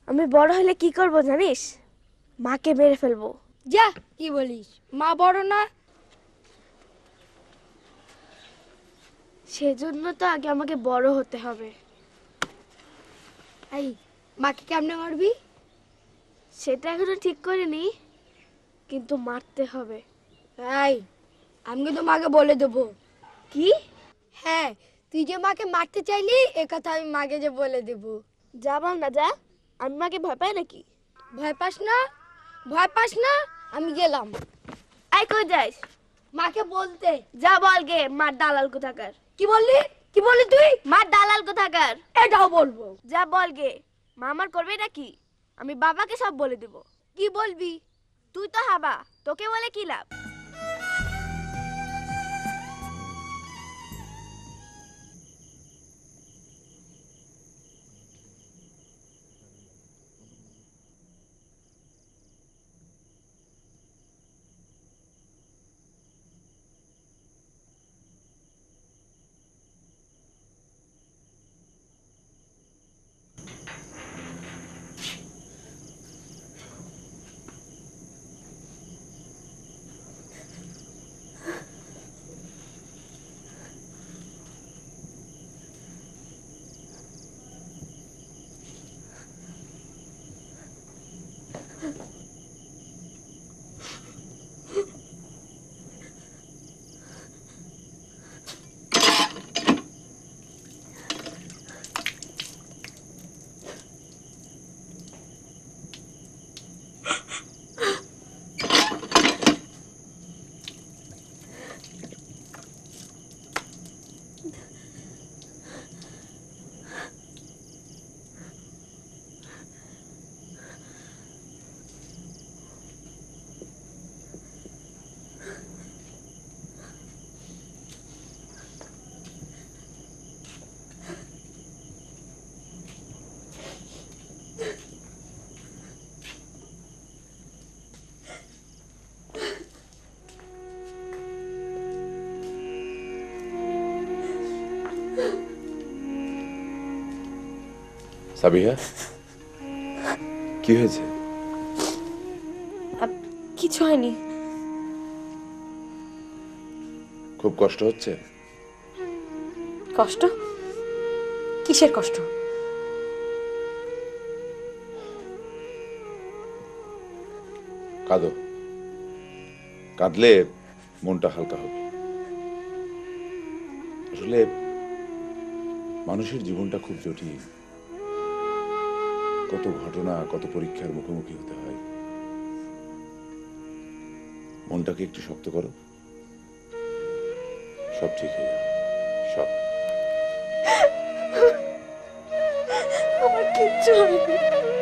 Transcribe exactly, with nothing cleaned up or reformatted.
আমি বড় হলে কি করব জানিস? মাকে মেরে ফেলবো। যা, কি বলিস? মা বড় না? সেজন্য তো আগে আমাকে বড় হতে হবে। এই, মাকে কেমনে মারবি? সেটা এখনো ঠিক করিনি, কিন্তু মারতে হবে। এই, আমি কিন্তু মাকে বলে দেবো। কি? হ্যাঁ, তুই যে মাকে মারতে চাইলি এ কথা আমি মাকে যে বলে দেবো। যা বল না যা, আমি মাকে ভয় পাই নাকি? ভয় পাস না? ভয় পাস না? আমি গেলাম। আই কই যাস? মাকে বলতে। যা বল গে, মার দালাল কোথাকার। কি বললি? কি বললি তুই? মার দালাল কোথাকার। এটাও বলবো। যা বল গে, মা আমার করবে নাকি? আমি বাবাকে সব বলে দেব। কি বলবি? তুই তো হাবা, তোকে বলে কি লাভ? সাবিহা, কি হয়েছে? কিছু হয়নি। খুব কষ্ট হচ্ছে? কষ্ট? কিসের কষ্ট? কাঁদো, কাঁদলে মনটা হালকা হবে। আসলে মানুষের জীবনটা খুব জটিল, কত ঘটনা, কত পরীক্ষার মুখোমুখি হতে হয়। মনটাকে একটু শক্ত করো, সব ঠিক হয়ে যাবে। সব। আমার কিচ্ছু হয়নি।